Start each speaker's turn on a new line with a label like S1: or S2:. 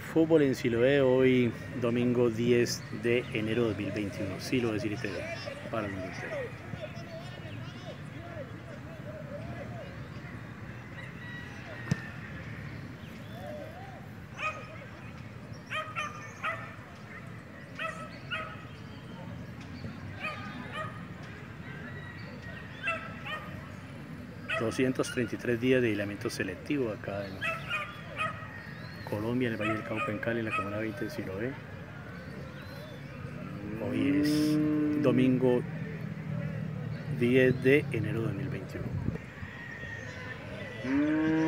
S1: fútbol en Siloé hoy, domingo 10 de enero de 2021. Siloé City TV para el mundo entero. ...233 días de aislamiento selectivo acá en Colombia, en el Valle del Cauca, en Cali, en la Comuna 20 de Siloé. Hoy es domingo 10 de enero de 2021.